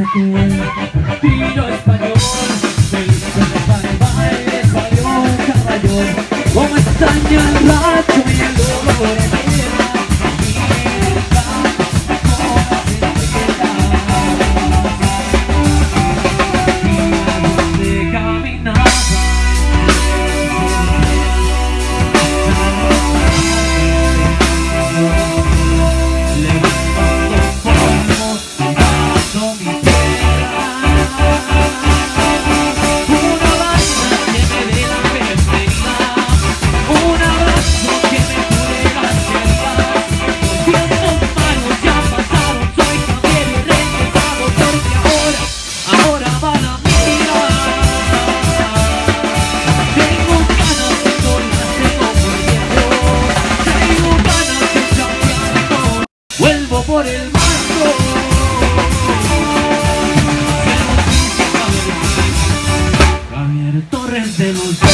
Tiro español, el baile salió un caballón. Como extraña el racho y el dolor de tierra, y el campo como donde caminaba por el mando. Javier Torres de los